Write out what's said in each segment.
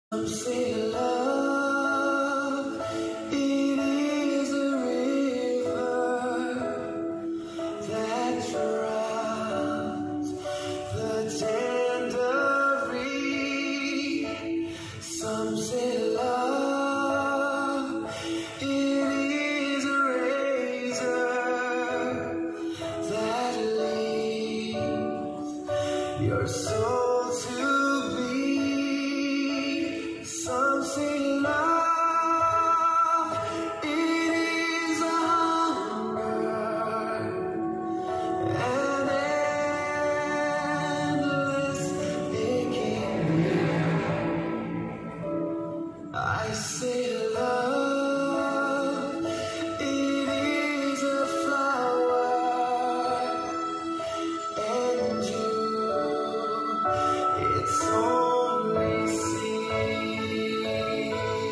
Say love, it is a river that drowns the tender reed. Some say love, it is a razor that leads your soul to bleed. Some say love, it is a hunger and endless aching. I say love, it is a flower and you, it's only seed.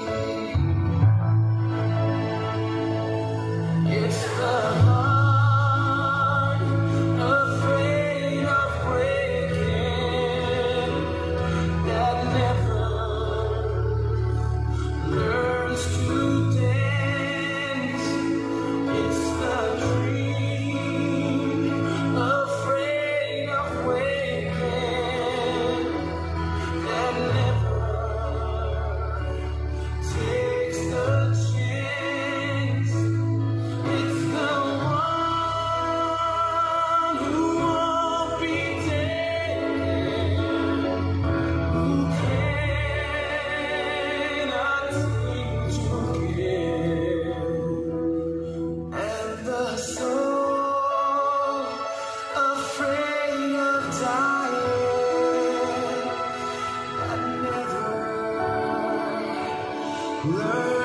It's the heart afraid of breaking that never learns to dance. It's the dream afraid of waking that never takes the chance. It's the one who won't be taken, who cannot seem to give. And the soul afraid of dying that never learns